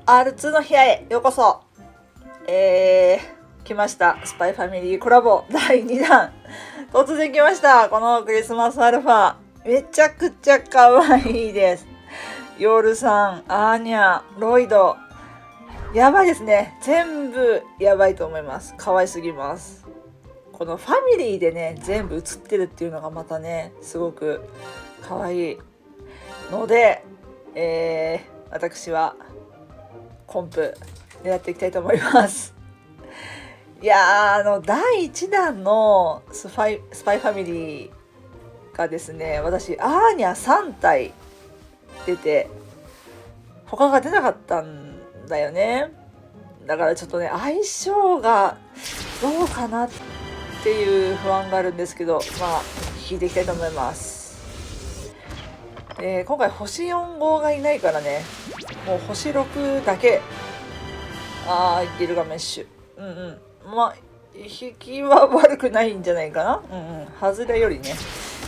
R2 の部屋へようこそ。来ました。スパイファミリーコラボ第2弾。突然来ました。このクリスマスアルファ。めちゃくちゃ可愛いです。ヨルさん、アーニャ、ロイド。やばいですね。全部やばいと思います。可愛すぎます。このファミリーでね、全部映ってるっていうのがまたね、すごく可愛いので、私はコンプ狙っていきたいと思います。いやー、第1弾のスパイファミリーがですね、私アーニャ3体出て他が出なかったんだよね。だからちょっとね、相性がどうかなっていう不安があるんですけど、まあ引いていきたいと思います。今回星4号がいないからね、もう星6だけ。ギルガメッシュ。まあ引きは悪くないんじゃないかな。外れよりね。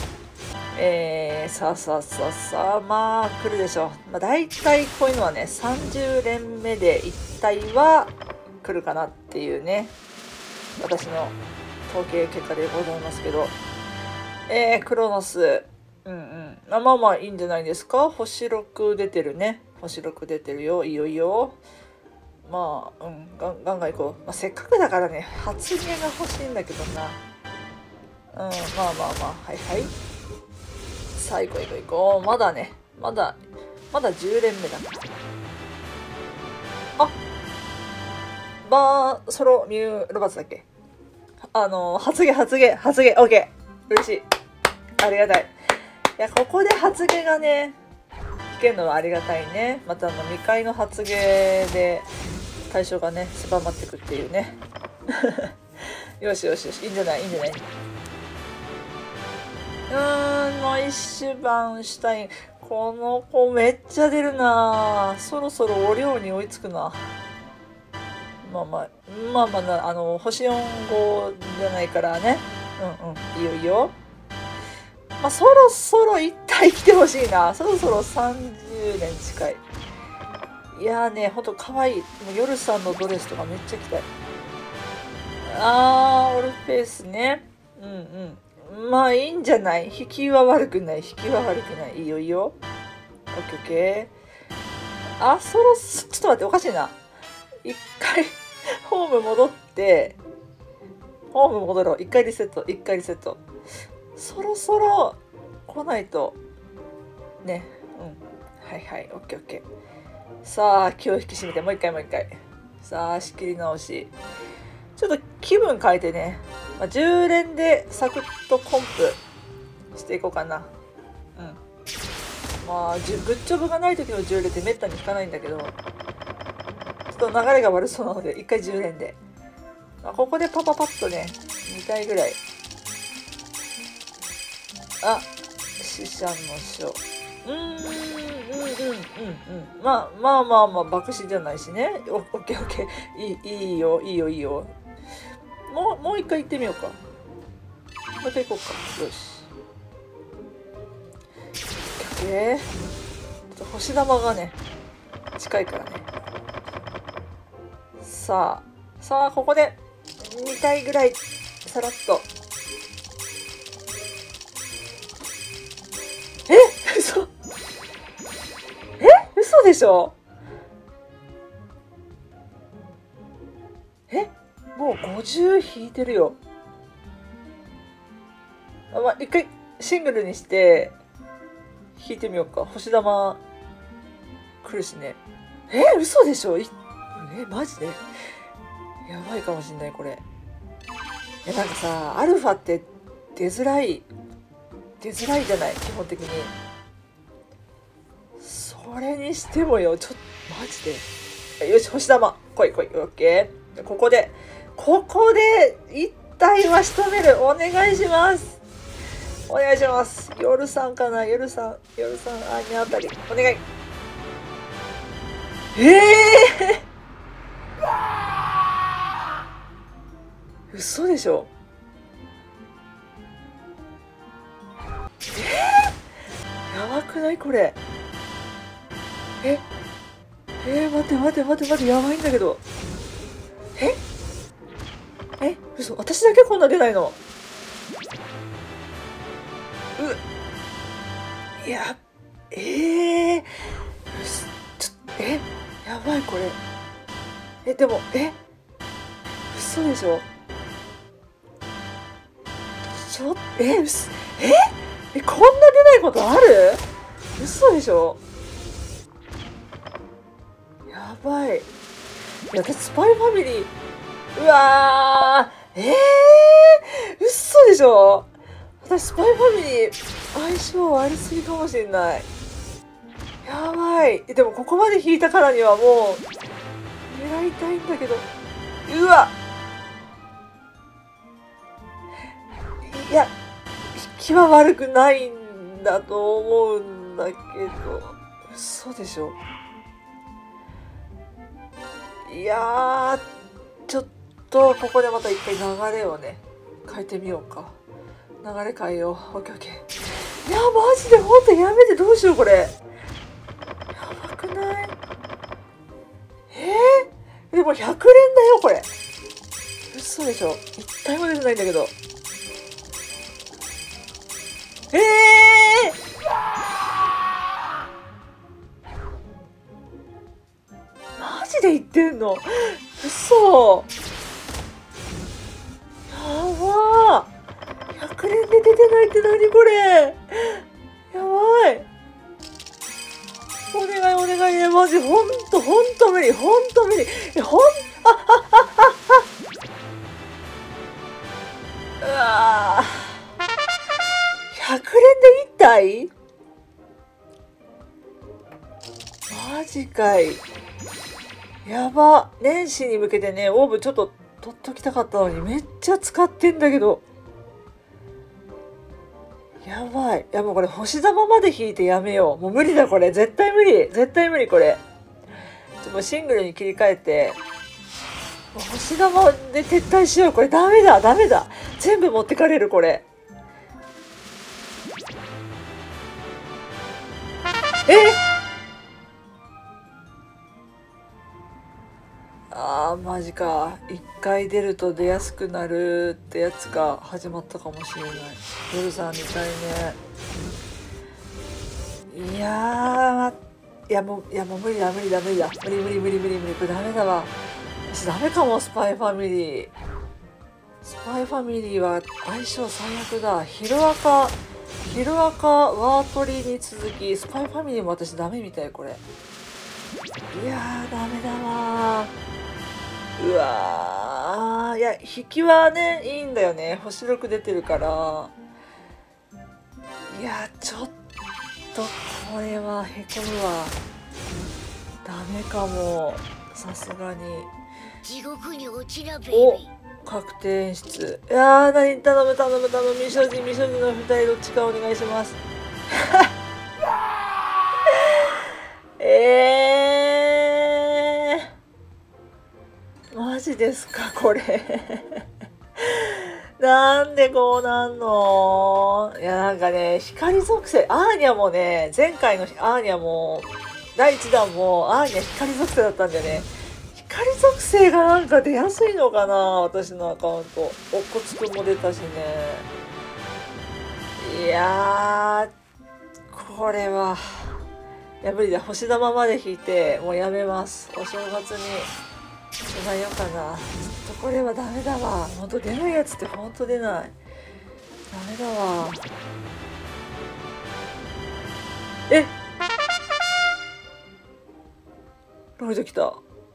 さあまあ来るでしょう。大体こういうのはね、30連目で1体は来るかなっていうね、私の統計結果でございますけど、クロノス、まあいいんじゃないですか。星6出てるね。星6出てるよ。いいよいいよ。まあガンガン行こう。せっかくだからね、発言が欲しいんだけどな。まあはいさあ行こう。まだね、まだ10連目だから。バーソロミューロバーツだっけ。発言 OK。 嬉しい、ありがたい。いや、ここで発言がね聞けるのはありがたいね。また未開の発言で対象がね狭まってくっていうね。よし、いいんじゃない。ノイッシュバンシュタイン、この子めっちゃ出るな。そろそろお量に追いつくな。まあ星4号じゃないからね。いいよ。まあそろそろ1体来てほしいな。そろそろ30年近い。いやーね、ほんとかわいい。もうヨルさんのドレスとかめっちゃ着たい。オルフェイスね。まあいいんじゃない。引きは悪くない。いいよ。オッケー。ちょっと待って、おかしいな。一回ホーム戻ろう。一回リセット。そろそろ来ないとね。はい、オッケー。さあ気を引き締めて、もう一回。さあ仕切り直し。ちょっと気分変えてね、10連でサクッとコンプしていこうかな。グッジョブがない時の10連ってめったに引かないんだけど、ちょっと流れが悪そうなので一回10連で、ここでパッとね2体ぐらい。死者の書。まあ爆死じゃないしね。オッケー。いいよ。もう一回行ってみようか。もう一回行こうか。よし。オッケー。ちょっと星玉がね近いからね。さあここで2体ぐらいさらっと。嘘でしょ。もう50引いてるよ。一回シングルにして引いてみようか。星玉来るしね。嘘でしょ。マジでやばいかもしんないこれ。なんかさ、アルファって出づらいじゃない、基本的に。それにしてもよ、ちょっとマジで。よし、星玉来い。オッケー。ここで一体は仕留める。お願いします。ヨルさんかな。ヨルさんアーニャあたりお願い。嘘でしょ。やばくないこれ。 待って待って待って待って、やばいんだけど。嘘、私だけこんな出ないの？いや、やばいこれ。でも、嘘でしょ？こんな出ないことある？嘘でしょ？やばい。いや、私スパイファミリー、うわー、嘘でしょ？私スパイファミリー相性悪すぎかもしれない。やばい。でもここまで引いたからにはもう狙いたいんだけど、うわ、いや、引きは悪くないんだと思うんだけど、嘘でしょ？いやー、ちょっとここでまた一回流れをね変えてみようか。流れ変えよう。オッケーオッケー。いやマジでほんとやめて、どうしようこれ。やばくない？でも100連だよこれ。嘘でしょ？一体も出てないんだけど。マジで言ってんの？嘘。やばー。100連で出てないって何これ。やばい。お願いお願いね、マジほんと無理、ほんと無理。うわー、100連で1体？マジかい。やば。年始に向けてね、オーブちょっと取っときたかったのに、めっちゃ使ってんだけど。やばい。いやもうこれ星玉まで引いてやめよう。もう無理だこれ。絶対無理。絶対無理これ。もうシングルに切り替えて、もう星玉で撤退しよう。これダメだ。ダメだ。全部持ってかれるこれ。マジか。一回出ると出やすくなるってやつが始まったかもしれない。夜さんみたいね。いやもう無理だ無理だ無理だ。無理。これダメだわ。私ダメかも、スパイファミリー。スパイファミリーは相性最悪だ。ヒロアカ、ワートリに続き、スパイファミリーも私ダメみたいこれ。いやーダメだわー。うわー、いや引きはねいいんだよね、星6出てるから。いやちょっとこれはへこむわ。ダメかも、さすがに。 地獄に落ちなベイビお、 ー。 確定演出。いやー何、頼む未所持の2人どっちかお願いしますマジですかこれなんでこうなんの？いやなんかね、光属性、アーニャもね、前回のアーニャも第1弾もアーニャ光属性だったんだよね。光属性がなんか出やすいのかな、私のアカウント。おっこつくんも出たしね。いやーこれはいや無理だ。星玉まで引いてもうやめます。お正月に備えようかな。ちょっとこれはダメだわ。ほんと出ないやつってほんと出ない。ダメだわ。ロイド来た。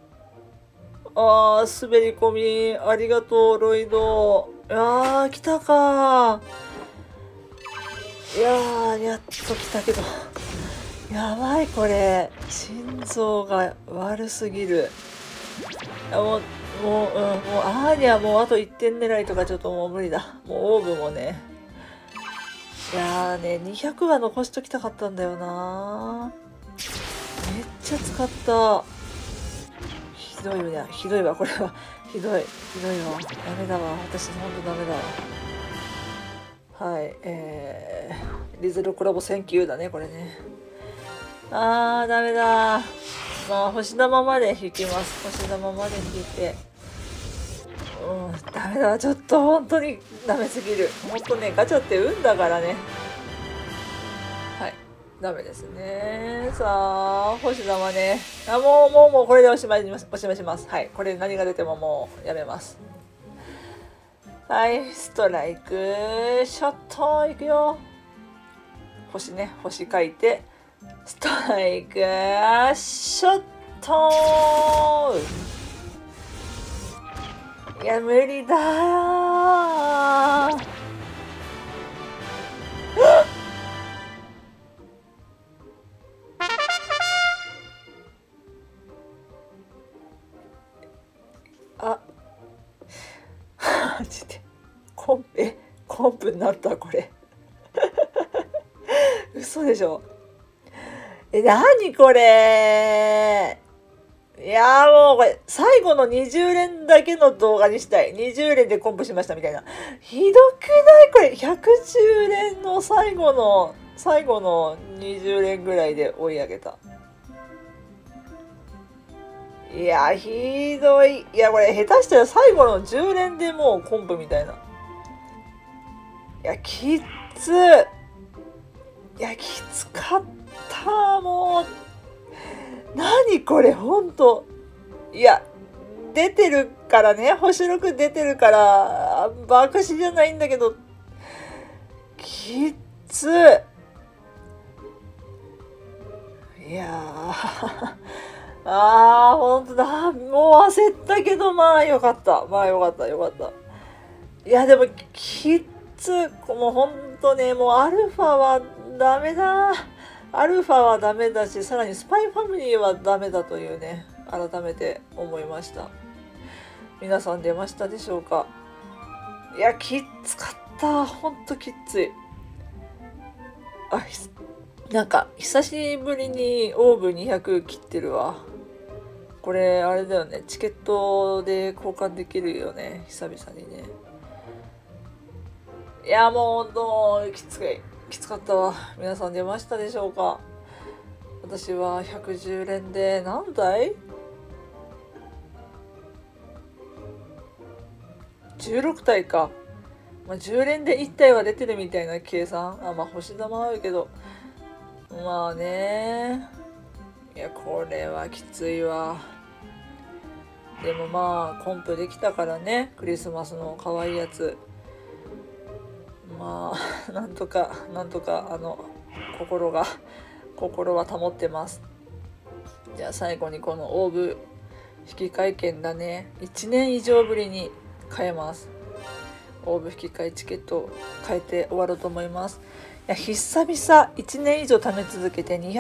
滑り込みありがとうロイド。来たか。いやーやっと来たけど、やばいこれ、心臓が悪すぎる。もうアーニャもうあと1点狙いとかちょっともう無理だ。もうオーブもね。いやーね、200は残しときたかったんだよな。めっちゃ使った。ひどいね、ひどいわこれは。ひどいわ。ダメだわ。私ほんとダメだわ。はい、リゼロコラボセンキューだねこれね。ダメだ。 まあ星玉まで引きます。星玉まで引いて、ダメだ、ちょっと本当にダメすぎる。本当ね、ガチャって運だからね。はい、ダメですね。さあ星玉ね、もうこれでおしまいにおしまいします。はい、これ何が出てももうやめます。はい、ストライクショットいくよ。星ね、星書いてストライクショット。いや無理だーあ、マジでコンプになった。これ嘘でしょ。何これ。いやーもうこれ最後の20連だけの動画にしたい。20連でコンプしましたみたいな。ひどくないこれ。110連の最後の20連ぐらいで追い上げた。いやひどい。いやこれ下手したら最後の10連でもうコンプみたいな。いやきっつ。いやきつかったもう。何これほんと。いや出てるからね、星6出てるから爆死じゃないんだけど、きっつ。いやほんとだ。もう焦ったけどよかった。よかった。いやでもきっつ。もうほんとね、もうアルファはダメだ。アルファはダメだし、さらにスパイファミリーはダメだというね、改めて思いました。皆さん出ましたでしょうか。いやきつかった。ほんときつい。なんか久しぶりにオーブ200切ってるわ。これあれだよね、チケットで交換できるよね、久々にね。いやもうほんときつかったわ。皆さん出ましたでしょうか。私は110連で何台 ?16 体か。10連で1体は出てるみたいな計算。星玉あるけど。まあね。いや、これはきついわ。でもコンプできたからね。クリスマスの可愛いやつ。なんとか心は保ってます。じゃあ最後にこのオーブ引き換え券だね。1年以上ぶりに買えます。オーブ引き換えチケットを変えて終わろうと思います。いや久々1年以上貯め続けて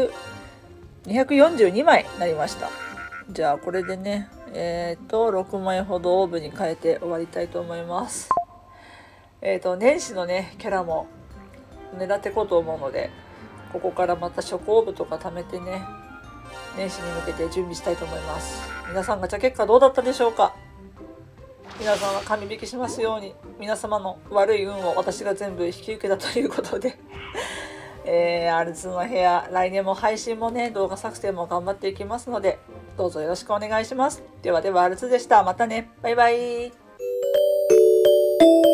242枚になりました。じゃあこれでね6枚ほどオーブに変えて終わりたいと思います。年始のねキャラも狙っていこうと思うので、ここからまた初コーブとか貯めてね、年始に向けて準備したいと思います。皆さんガチャ結果どうだったでしょうか。皆さんは神引きしますように。皆様の悪い運を私が全部引き受けたということでアルツの部屋、来年も配信もね、動画作成も頑張っていきますので、どうぞよろしくお願いします。ではアルツでした。またね。バイバイ。